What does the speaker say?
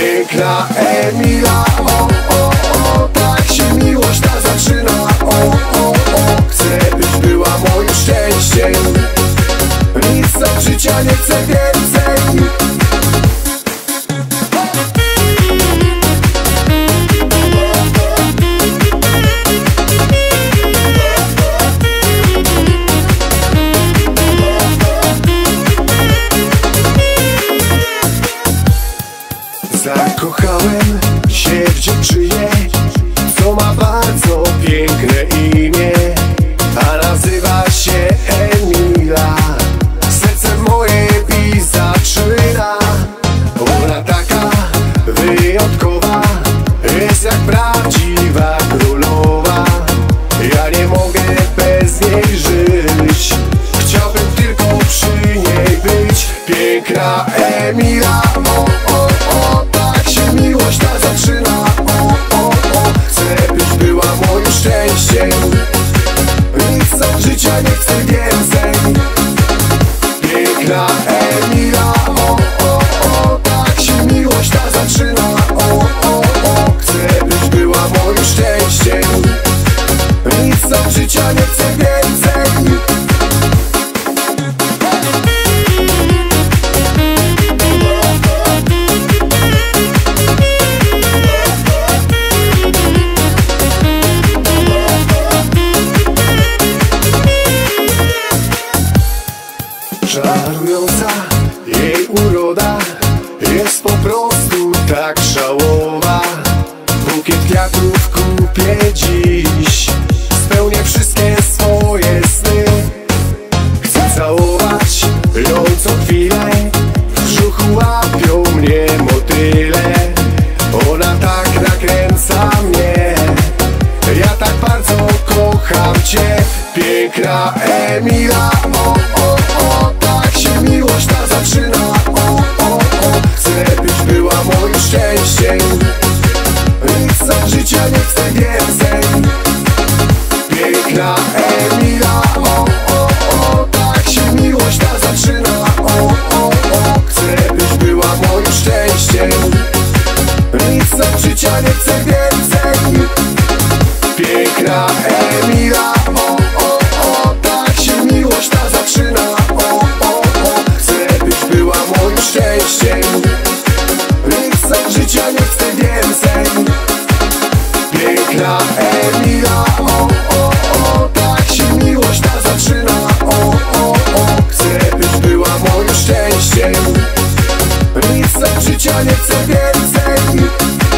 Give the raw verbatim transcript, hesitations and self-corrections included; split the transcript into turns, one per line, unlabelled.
piękna Emila. O, o, o, tak się miłość ta zaczyna. O, o, o, chcę byś była moim szczęściem. Nic od życia nie chcę więcej. Zakochałem się w dziewczynie, co ma bardzo piękne imię, a nazywa się Emila. Serce moje bić zaczyna. Ona taka wyjątkowa, jest jak prawdziwa królowa. Ja nie mogę bez niej żyć, chciałbym tylko przy niej być. Piękna Emila. O, o, o, tak się miłość ta zaczyna. O, o, o, chcę byś była moim szczęściem. Nic od życia nie chcę więcej. Piękna Emila. O, o, o, tak się miłość ta zaczyna. O, o, o, chcę byś była moim szczęściem. Nic od życia nie chcę więcej. Czarująca jej uroda jest po prostu tak szałowa. Bukiet kwiatów kupię dziś, spełnię wszystkie swoje sny. Chcę całować ją co chwilę, w brzuchu łapią mnie motyle. Ona tak nakręca mnie, ja tak bardzo kocham cię. Piękna Emila. O, o, o, tak się miłość ta zaczyna. O, o, o, chcę byś była moim szczęściem. Nic od życia nie chcę więcej. Piękna Emila. O, o, o, tak się miłość ta zaczyna. O, o, o, chcę byś była moim szczęściem. Nic od życia nie chcę więcej. Piękna Emila. O, o, o, tak się miłość ta zaczyna. O, o, o, chcę byś była moim szczęściem. Nic od życia nie chcę więcej. Piękna Emila. O, o, o, tak się miłość ta zaczyna. O, o, o, chcę byś była moim szczęściem. Nic od życia nie chcę więcej.